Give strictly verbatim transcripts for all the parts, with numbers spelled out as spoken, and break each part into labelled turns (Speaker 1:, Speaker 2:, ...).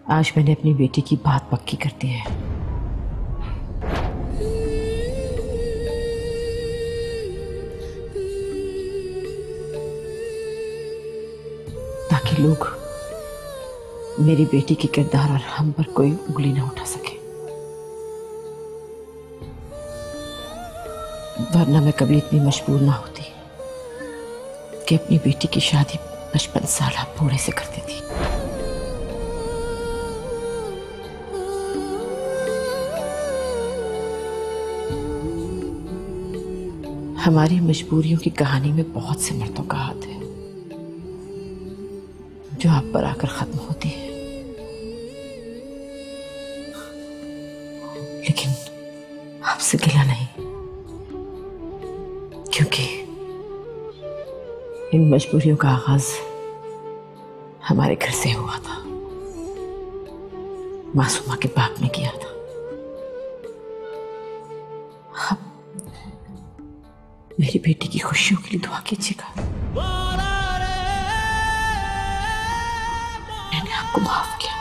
Speaker 1: आज मैंने अपनी बेटी की बात पक्की कर दी है। ताकि लोग मेरी बेटी के किरदार और हम पर कोई उंगली ना उठा सके, वरना मैं कभी इतनी मजबूर ना होती कि अपनी बेटी की शादी पचपन साल बूढ़े से कर देती। हमारी मजबूरियों की कहानी में बहुत से मर्दों का हाथ है जो आप पर आकर खत्म होती है, लेकिन आपसे गिला नहीं, क्योंकि इन मजबूरियों का आगाज हमारे घर से हुआ था। मासूमा के बाप ने किया था। अब मेरी बेटी की खुशियों के लिए दुआ कीजिएगा। मैंने आपको माफ किया।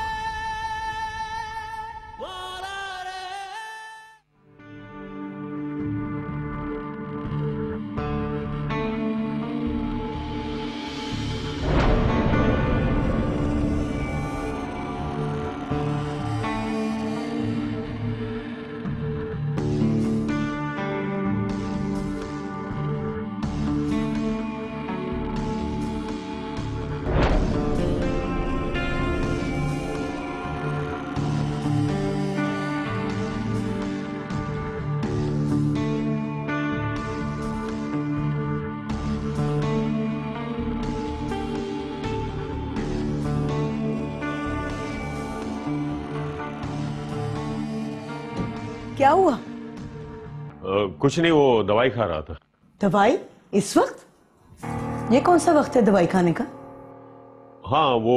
Speaker 2: क्या हुआ?
Speaker 3: आ, कुछ नहीं, वो दवाई खा रहा था।
Speaker 2: दवाई इस वक्त? ये कौन सा वक्त है दवाई खाने का?
Speaker 3: हाँ, वो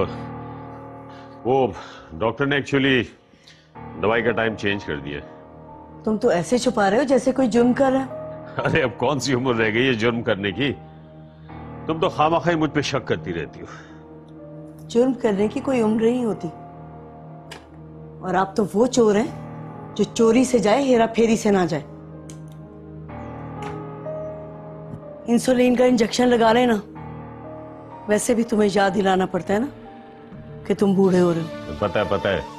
Speaker 3: वो डॉक्टर ने एक्चुअली दवाई का टाइम चेंज कर दिया।
Speaker 2: तुम तो ऐसे छुपा रहे हो जैसे कोई जुर्म कर रहा है।
Speaker 3: अरे अब कौन सी उम्र रह गई है जुर्म करने की? तुम तो खामखाई मुझ पे शक करती रहती हो।
Speaker 2: जुर्म करने की कोई उम्र नहीं होती, और आप तो वो चोर हैं जो चोरी से जाए हेरा फेरी से ना जाए। इंसुलिन का इंजेक्शन लगा लेना। वैसे भी तुम्हें याद दिलाना पड़ता है ना कि तुम बूढ़े हो रहे हो।
Speaker 3: पता है पता है।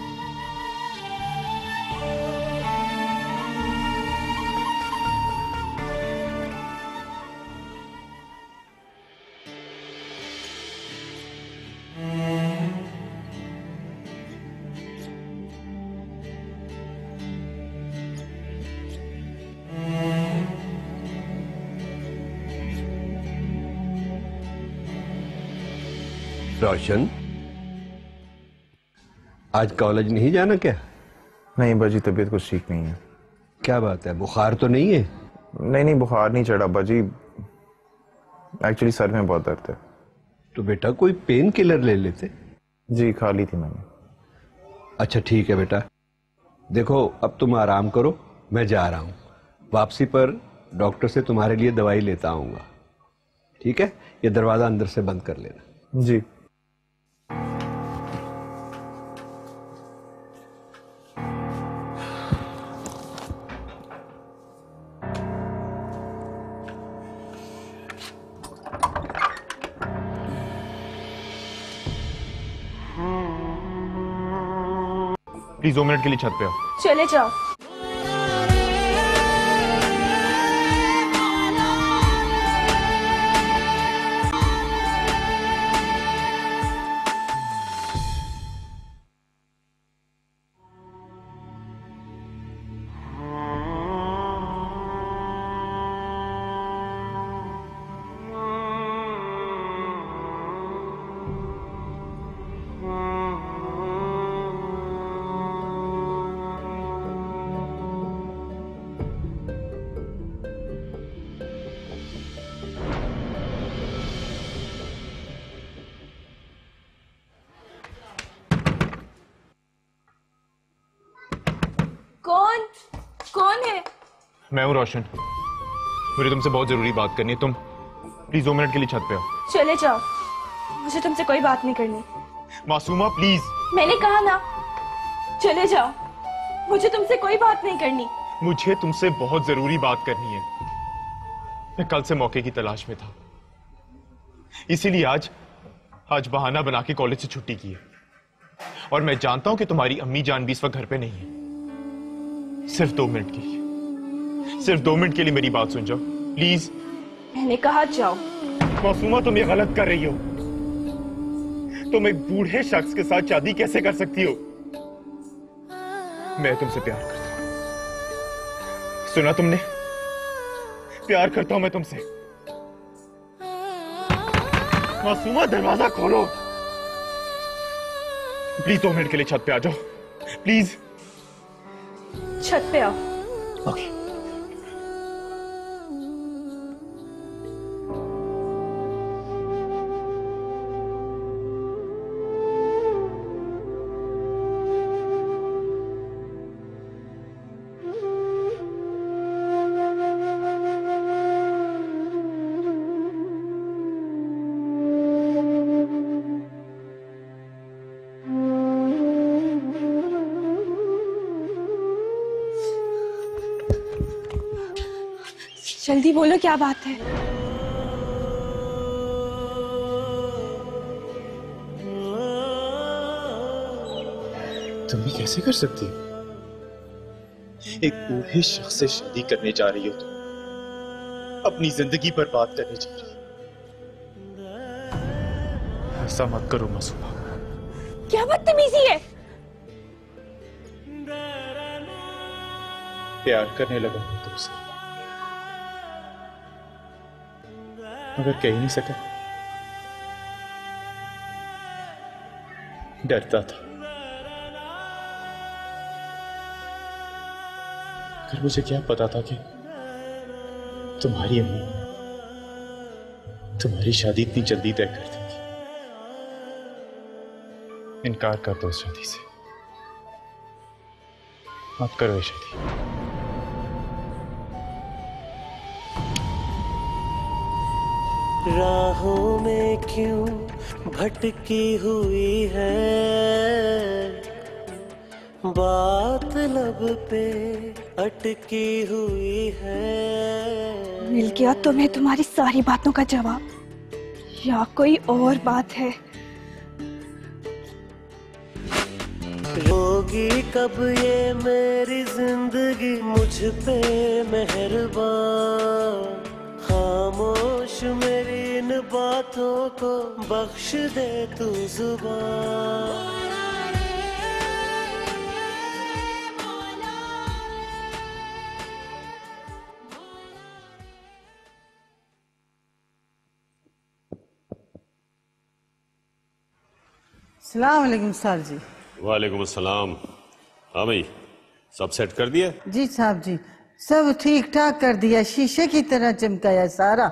Speaker 4: रोशन, आज कॉलेज नहीं जाना क्या?
Speaker 5: नहीं बाजी, तबीयत कुछ ठीक नहीं है।
Speaker 4: क्या बात है, बुखार तो नहीं है?
Speaker 5: नहीं नहीं, बुखार नहीं चढ़ा बाजी, एक्चुअली सर में बहुत दर्द है।
Speaker 4: तो बेटा कोई पेन किलर ले लेते।
Speaker 5: जी खा ली थी मैंने।
Speaker 4: अच्छा ठीक है बेटा, देखो अब तुम आराम करो, मैं जा रहा हूँ। वापसी पर डॉक्टर से तुम्हारे लिए दवाई लेता आऊंगा, ठीक है? ये दरवाजा अंदर से बंद कर लेना।
Speaker 5: जी।
Speaker 6: प्लीज दो मिनट के लिए छत पे आओ।
Speaker 7: चले जाओ। कौन कौन है?
Speaker 6: मैं हूँ रोशन, मुझे तुमसे बहुत जरूरी बात करनी है। तुम प्लीज दो मिनट के लिए छत पे आओ।
Speaker 7: चले जाओ, मुझे तुमसे कोई बात नहीं करनी।
Speaker 6: मासूमा प्लीज।
Speaker 7: मैंने कहा ना, चले जाओ, मुझे तुमसे कोई बात नहीं करनी।
Speaker 6: मुझे तुमसे बहुत जरूरी बात करनी है। मैं कल से मौके की तलाश में था, इसीलिए आज आज बहाना बना के कॉलेज से छुट्टी की है। और मैं जानता हूं कि तुम्हारी अम्मी जान भी इस वक्त घर पे नहीं है। सिर्फ दो मिनट के लिए, सिर्फ दो मिनट के लिए मेरी बात सुन जाओ प्लीज।
Speaker 7: मैंने कहा जाओ।
Speaker 6: मासूमा, तुम ये गलत कर रही हो। तुम एक बूढ़े शख्स के साथ शादी कैसे कर सकती हो? मैं तुमसे प्यार करता हूं, सुना तुमने? प्यार करता हूं मैं तुमसे। मासूमा, दरवाजा खोलो प्लीज। दो मिनट के लिए छत पे आ जाओ प्लीज।
Speaker 7: छत पे आओ।
Speaker 6: ओके।
Speaker 7: जल्दी बोलो, क्या बात है?
Speaker 6: तुम भी कैसे कर सकती हो? एक बूढ़े शख्स से शादी करने जा रही हो तुम, अपनी जिंदगी बर्बाद करने जा रही हो। ऐसा मत करो मासूमा।
Speaker 7: क्या बदतमीजी है?
Speaker 6: प्यार करने लगा हूं तुमसे, मगर कह ही नहीं सका। डरता था, मगर मुझे क्या पता था कि तुम्हारी अम्मी तुम्हारी शादी इतनी जल्दी तय कर देगी। इनकार कर दो इस शादी से, मत करो ये शादी।
Speaker 8: राहों में क्यों भटकी हुई है, बात लब पे अटकी हुई है।
Speaker 7: मिल गया तुम्हें तुम्हारी सारी बातों का जवाब, या कोई और बात है?
Speaker 8: होगी कब ये मेरी जिंदगी मुझ पे मेहरबान, खामोश मेरी इन बातों को बख्श दे तू जुबान।
Speaker 2: सलाम अलैकुम सर जी।
Speaker 3: वालेकुम अस्सलाम। हाँ भाई, सब सेट कर दिया?
Speaker 2: जी साहब जी, सब ठीक ठाक कर दिया, शीशे की तरह चमकाया सारा।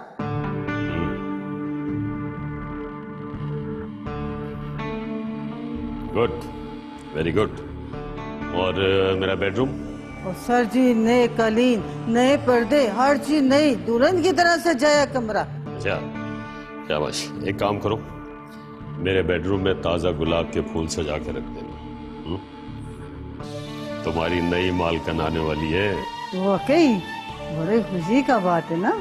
Speaker 3: Good, very good. और uh, मेरा बेडरूम?
Speaker 2: और सर जी, नए कालीन, नए पर्दे, हर चीज नई, दुल्हन की तरह सजाया कमरा।
Speaker 3: अच्छा, क्या बस एक काम करो, मेरे बेडरूम में ताजा गुलाब के फूल सजा के रख देना। हुँ? तुम्हारी नई मालकन आने वाली है।
Speaker 2: वाकई बड़े खुशी का बात है ना।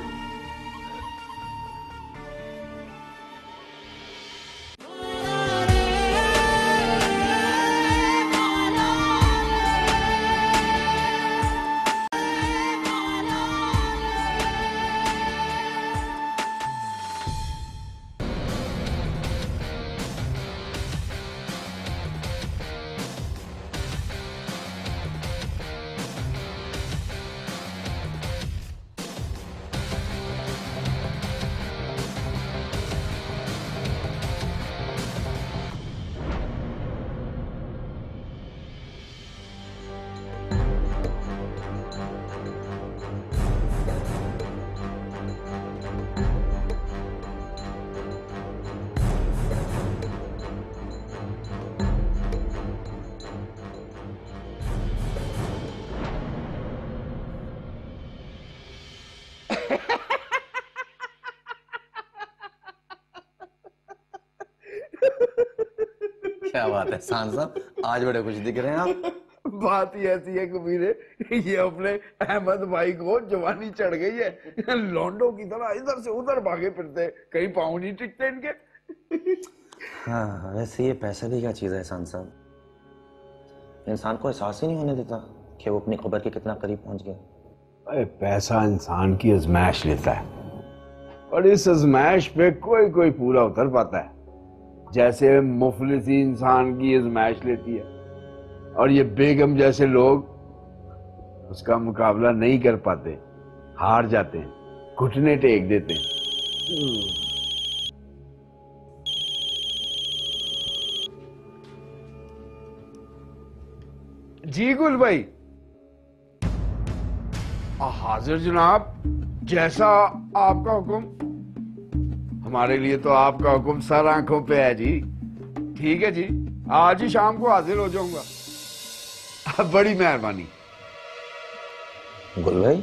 Speaker 9: क्या बात है शान साहब, आज बड़े खुश दिख रहे हैं आप।
Speaker 10: बात ही ऐसी है कबीर, ये अपने अहमद भाई को जवानी चढ़ गई है, लौंडों की तरह इधर से उधर भागे फिरते, कहीं पाँव नहीं टिकते इनके।
Speaker 9: हाँ वैसे ये पैसा भी क्या चीज है शान साहब, इंसान को एहसास ही नहीं होने देता कि वो अपनी खबर के कितना करीब पहुंच गया।
Speaker 10: अरे पैसा इंसान की आजमाइश लेता है और इस आजमाइश पे कोई कोई पूरा उतर पाता है, जैसे मुफलिसी इंसान की आजमाइश लेती है, और ये बेगम जैसे लोग उसका मुकाबला नहीं कर पाते, हार जाते हैं, घुटने टेक देते हैं। जी गुल भाई। हाजिर जनाब, जैसा आपका हुक्म। हमारे लिए तो आपका हुक्म सर आंखों पे है जी। ठीक है जी, आज ही शाम को हाजिर हो जाऊंगा। बड़ी मेहरबानी।
Speaker 9: गुल भाई?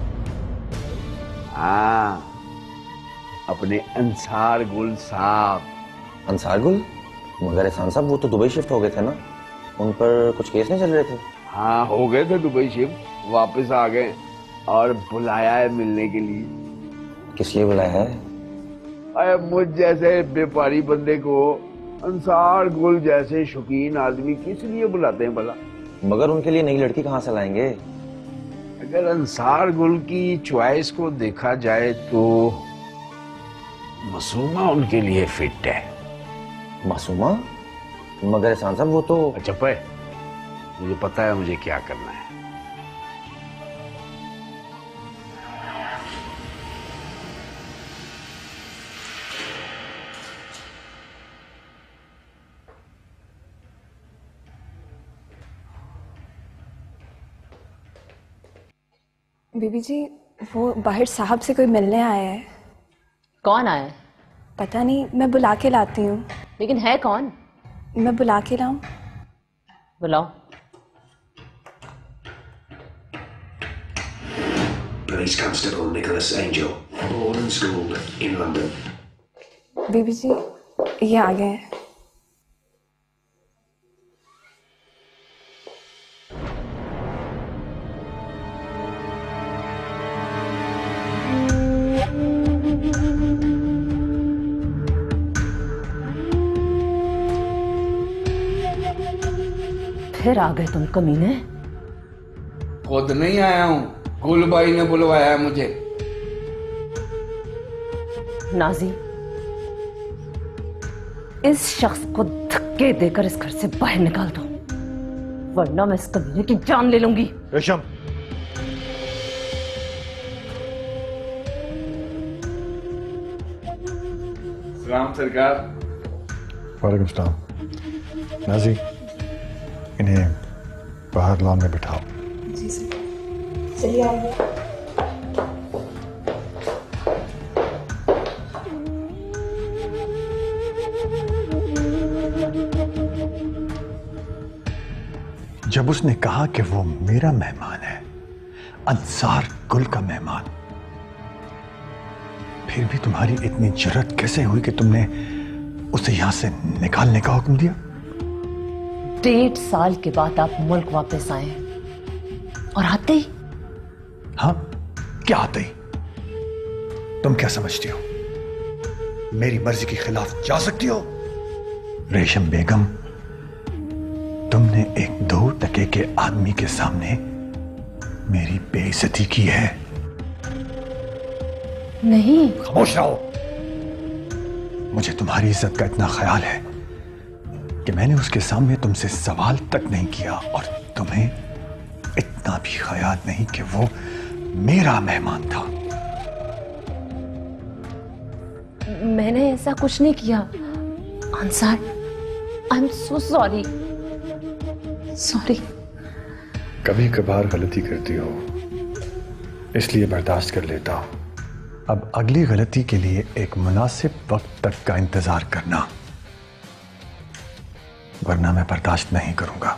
Speaker 10: हाँ, अपने अंसार गुल साहब।
Speaker 9: अंसार गुल? मगर एहसान साहब वो तो दुबई शिफ्ट हो गए थे ना, उन पर कुछ केस नहीं चल रहे थे?
Speaker 10: हाँ हो गए थे दुबई शिफ्ट, वापस आ गए और बुलाया है मिलने के लिए।
Speaker 9: किस लिए बुलाया है?
Speaker 10: अरे मुझ जैसे व्यापारी बंदे को अंसार गुल जैसे शौकीन आदमी किस लिए बुलाते हैं भला?
Speaker 9: मगर उनके लिए नई लड़की कहाँ से लाएंगे?
Speaker 10: अगर अंसार गुल की चॉइस को देखा जाए तो मासूमा उनके लिए फिट है।
Speaker 9: मासूमा? मगर एहसान साहब वो तो।
Speaker 10: अच्छा पे, मुझे पता है मुझे क्या करना है।
Speaker 7: बीबी जी, वो बाहर साहब से कोई मिलने आया है।
Speaker 1: कौन आया?
Speaker 7: पता नहीं, मैं बुला के लाती हूँ।
Speaker 1: लेकिन है कौन?
Speaker 7: मैं बुला के लाऊं?
Speaker 1: बुलाओ।
Speaker 11: Police Constable Nicholas Angel, born and schooled in London.
Speaker 7: बीबी जी, ये आ गए हैं।
Speaker 1: फिर आ गए तुम कमीने।
Speaker 10: खुद नहीं आया हूँ, गुल भाई ने बुलवाया है मुझे।
Speaker 1: नाजी, इस शख्स को धक्के देकर इस घर से बाहर निकाल दो, वरना मैं इस कमीने की जान ले लूंगी।
Speaker 6: रेशम,
Speaker 10: सलाम सरकार।
Speaker 12: वालेकुम सलाम। नाजी, इन्हें बाहर लॉन में बिठाओ।
Speaker 7: जी सर, चलिए आइए।
Speaker 12: जब उसने कहा कि वो मेरा मेहमान है, अंसार गुल का मेहमान, फिर भी तुम्हारी इतनी जुर्रत कैसे हुई कि तुमने उसे यहां से निकालने का हुक्म दिया?
Speaker 1: डेढ़ साल के बाद आप मुल्क वापस आए और आते ही।
Speaker 12: हाँ, क्या आते ही? तुम क्या समझती हो मेरी मर्जी के खिलाफ जा सकती हो? रेशम बेगम, तुमने एक दो टके के आदमी के सामने मेरी बेइज्जती की है।
Speaker 1: नहीं।
Speaker 12: खामोश रहो। मुझे तुम्हारी इज्जत का इतना ख्याल है कि मैंने उसके सामने तुमसे सवाल तक नहीं किया, और तुम्हें इतना भी ख्याल नहीं कि वो मेरा मेहमान था।
Speaker 1: मैंने ऐसा कुछ नहीं किया Ansar, I am so sorry. Sorry.
Speaker 12: कभी कभार गलती करती हो, इसलिए बर्दाश्त कर लेता हूं। अब अगली गलती के लिए एक मुनासिब वक्त तक का इंतजार करना, वरना मैं बर्दाश्त नहीं करूंगा।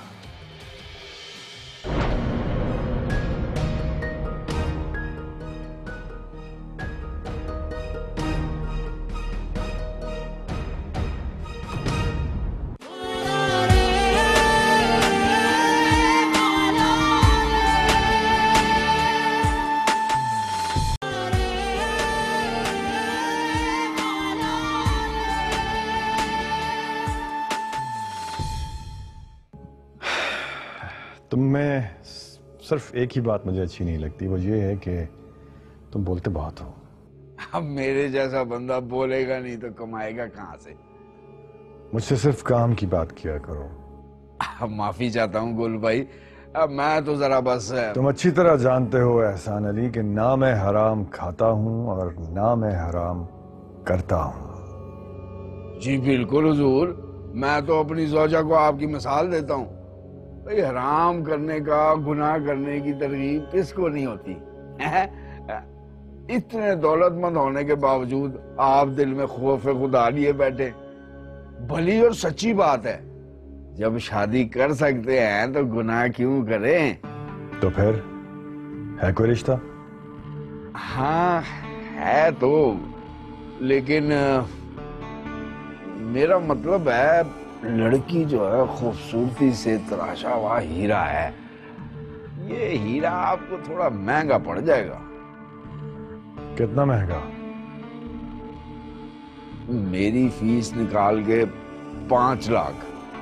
Speaker 12: तुम में सिर्फ एक ही बात मुझे अच्छी नहीं लगती, वो ये है कि तुम बोलते बहुत हो।
Speaker 10: अब मेरे जैसा बंदा बोलेगा नहीं तो कमाएगा कहाँ से?
Speaker 12: मुझसे सिर्फ काम की बात किया करो।
Speaker 10: अब माफी चाहता हूँ गुल भाई, अब मैं तो जरा बस।
Speaker 12: तुम अच्छी तरह जानते हो एहसान अली कि ना मैं हराम खाता हूँ और ना मैं हराम करता हूँ।
Speaker 10: जी बिल्कुल हुजूर, मैं तो अपनी ज़ौजा को आपकी मिसाल देता हूँ। भाई हराम करने का, गुनाह करने की तरगीब किसको नहीं होती है? इतने दौलतमंद होने के बावजूद आप दिल में खौफ खुदा लिए बैठे। भली और सच्ची बात है, जब शादी कर सकते हैं तो गुनाह क्यों करें?
Speaker 12: तो फिर है कोई रिश्ता?
Speaker 10: हाँ है तो, लेकिन मेरा मतलब है लड़की जो है खूबसूरती से तराशा हुआ हीरा है। ये हीरा आपको थोड़ा महंगा पड़ जाएगा।
Speaker 12: कितना महंगा?
Speaker 10: मेरी फीस निकाल के पांच लाख।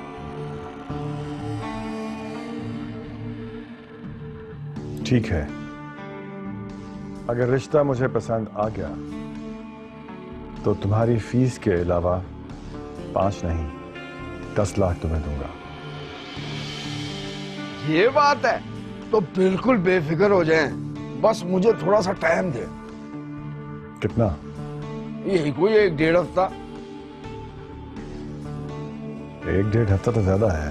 Speaker 12: ठीक है, अगर रिश्ता मुझे पसंद आ गया तो तुम्हारी फीस के अलावा पांच नहीं दस लाख तुम्हें दूंगा।
Speaker 10: ये बात है तो बिल्कुल बेफिक्र हो जाएं, बस मुझे थोड़ा सा टाइम दे।
Speaker 12: कितना?
Speaker 10: यही कोई एक डेढ़ हफ्ता।
Speaker 12: एक डेढ़ हफ्ता तो ज्यादा है।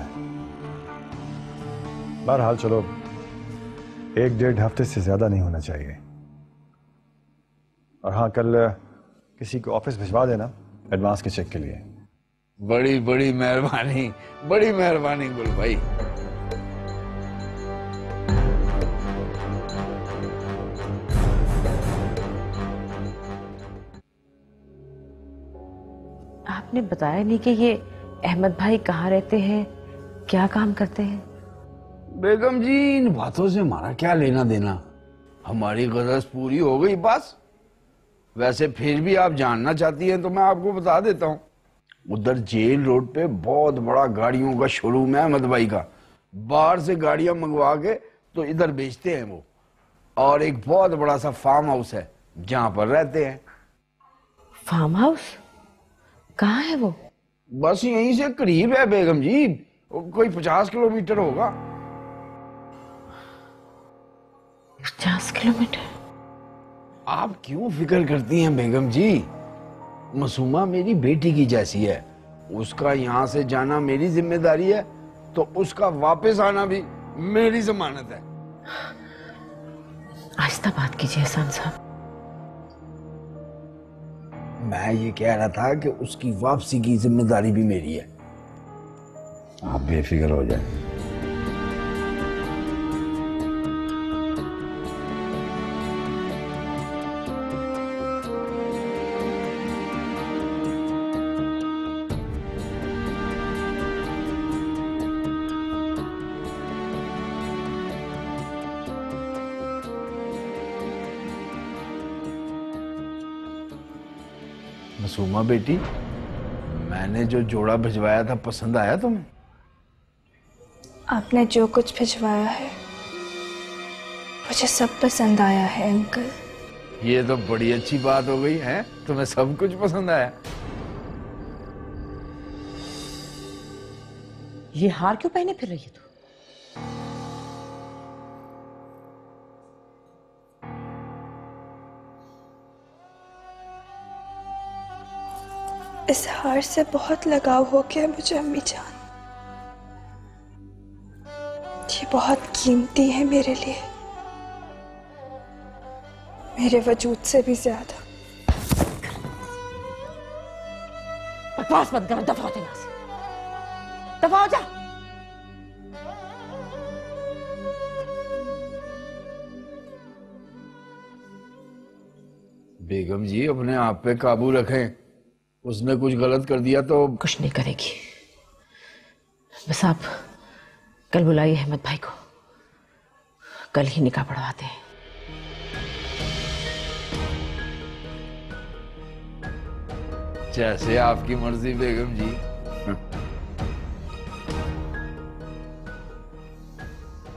Speaker 12: बहरहाल चलो, एक डेढ़ हफ्ते से ज्यादा नहीं होना चाहिए। और हाँ, कल किसी को ऑफिस भिजवा देना एडवांस के चेक के लिए।
Speaker 10: बड़ी बड़ी मेहरबानी, बड़ी मेहरबानी गुल भाई।
Speaker 1: आपने बताया नहीं कि ये अहमद भाई कहाँ रहते हैं, क्या काम करते हैं?
Speaker 10: बेगम जी, इन बातों से हमारा क्या लेना देना, हमारी गरज पूरी हो गई बस। वैसे फिर भी आप जानना चाहती हैं तो मैं आपको बता देता हूँ। उधर जेल रोड पे बहुत बड़ा गाड़ियों का शोरूम है अहमद भाई का। बाहर से गाड़ियां मंगवा के तो इधर बेचते हैं वो। और एक बहुत बड़ा सा फार्म हाउस है जहां पर रहते हैं।
Speaker 1: फार्म हाउस कहाँ है वो?
Speaker 10: बस यहीं से करीब है बेगम जी, कोई पचास किलोमीटर होगा।
Speaker 1: पचास किलोमीटर?
Speaker 10: आप क्यों फिक्र करती हैं बेगम जी? मासूमा मेरी बेटी की जैसी है, उसका यहाँ से जाना मेरी जिम्मेदारी है, तो उसका वापस आना भी मेरी जमानत है।
Speaker 1: आहिस्ता बात कीजिए एहसान साहब।
Speaker 10: मैं ये कह रहा था कि उसकी वापसी की जिम्मेदारी भी मेरी है। आप बेफिक्र हो जाए। मासूमा बेटी, मैंने जो जोड़ा भिजवाया था पसंद आया तुम्हें?
Speaker 7: आपने जो कुछ भिजवाया है मुझे सब पसंद आया है अंकल।
Speaker 10: ये तो बड़ी अच्छी बात हो गई है, तुम्हें सब कुछ पसंद आया।
Speaker 1: ये हार क्यों पहने फिर रही है तू?
Speaker 7: इस हार से बहुत लगाव हो गया मुझे अम्मी जान। ये बहुत कीमती है मेरे लिए, मेरे वजूद से भी ज्यादा।
Speaker 1: बकवास मत कर, दफा हो जा यहाँ से, दफा हो जा।
Speaker 10: बेगम जी, अपने आप पे काबू रखें। उसने कुछ गलत कर दिया तो
Speaker 1: कुछ नहीं करेगी। बस आप कल बुलाइए अहमद भाई को, कल ही निकाह पढ़वाते हैं।
Speaker 10: जैसे आपकी मर्जी बेगम जी।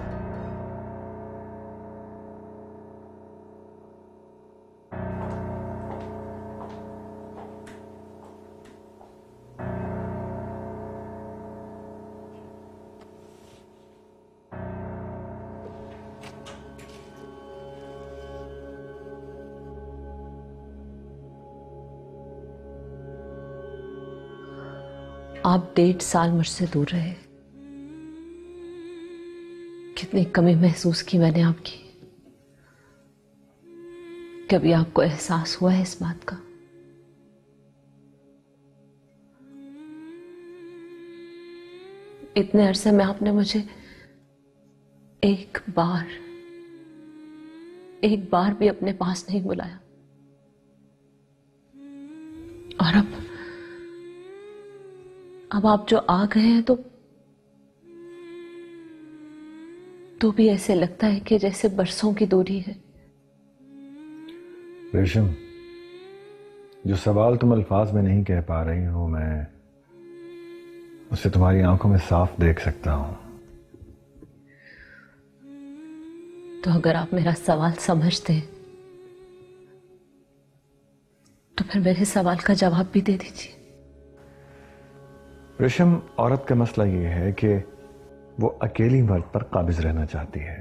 Speaker 1: आप डेढ़ साल मुझसे दूर रहे, कितनी कमी महसूस की मैंने आपकी। कभी आपको एहसास हुआ है इस बात का? इतने अरसे में आपने मुझे एक बार एक बार भी अपने पास नहीं बुलाया, और अब अब आप जो आ गए हैं तो तो भी ऐसे लगता है कि जैसे बरसों की दूरी है।
Speaker 12: रेशम, जो सवाल तुम अल्फाज में नहीं कह पा रही हो, मैं उसे तुम्हारी आंखों में साफ देख सकता हूं।
Speaker 1: तो अगर आप मेरा सवाल समझते हैं तो फिर मेरे सवाल का जवाब भी दे दीजिए।
Speaker 12: रेशम, औरत का मसला यह है कि वो अकेली मर्द पर काबिज रहना चाहती है,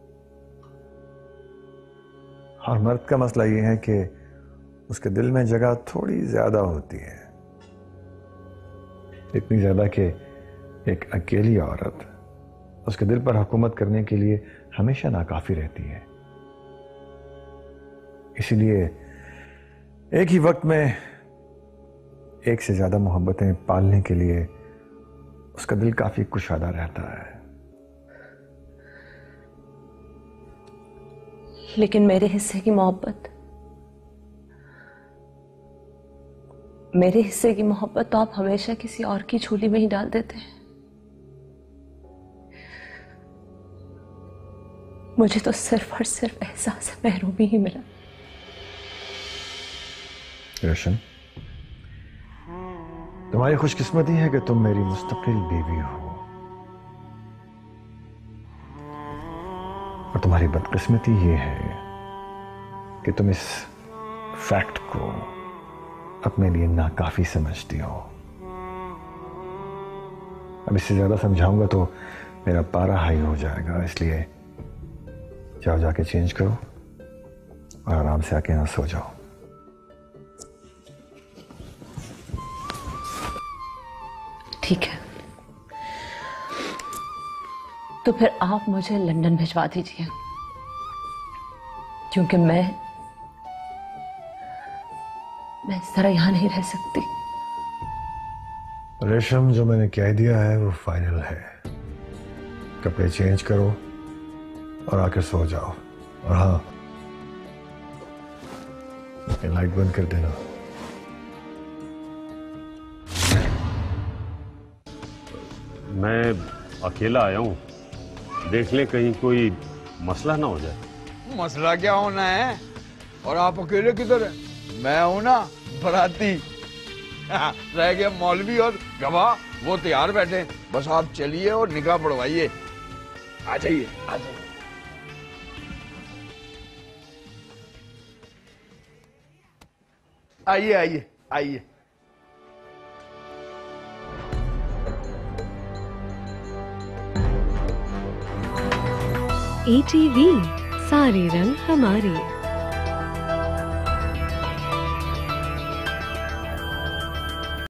Speaker 12: और मर्द का मसला यह है कि उसके दिल में जगह थोड़ी ज्यादा होती है, इतनी ज्यादा कि एक अकेली औरत उसके दिल पर हुकूमत करने के लिए हमेशा नाकाफी रहती है। इसीलिए एक ही वक्त में एक से ज्यादा मोहब्बतें पालने के लिए उसका दिल काफी कुशादा रहता है।
Speaker 1: लेकिन मेरे हिस्से की मोहब्बत मेरे हिस्से की मोहब्बत तो आप हमेशा किसी और की झोली में ही डाल देते हैं। मुझे तो सिर्फ और सिर्फ एहसास महरूमी ही मिला।
Speaker 12: रोशन, तुम्हारी खुशकिस्मती है कि तुम मेरी मुस्तकिल बीवी हो, और तुम्हारी बदकिस्मती ये है कि तुम इस फैक्ट को अपने लिए नाकाफी समझती हो। अब इससे ज्यादा समझाऊंगा तो मेरा पारा हाई हो जाएगा, इसलिए जाओ जाके चेंज करो और आराम से आके यहां सो जाओ।
Speaker 1: ठीक है, तो फिर आप मुझे लंदन भिजवा दीजिए, क्योंकि मैं मैं इस तरह यहां नहीं रह सकती।
Speaker 12: रेशम, जो मैंने कह दिया है वो फाइनल है। कपड़े चेंज करो और आकर सो जाओ, और हाँ, लाइट बंद कर देना।
Speaker 3: मैं अकेला आया हूँ, देख ले कहीं कोई मसला ना हो जाए।
Speaker 10: मसला क्या होना है? और आप अकेले किधर हैं? मैं हूं ना, बराती। रह गया मौलवी और गवाह, वो तैयार बैठे, बस आप चलिए और निकाह पढ़वाइए। आ जाइए, आ जाइए। आइए आइए आइए।
Speaker 13: ई टी वी, सारे रंग हमारे।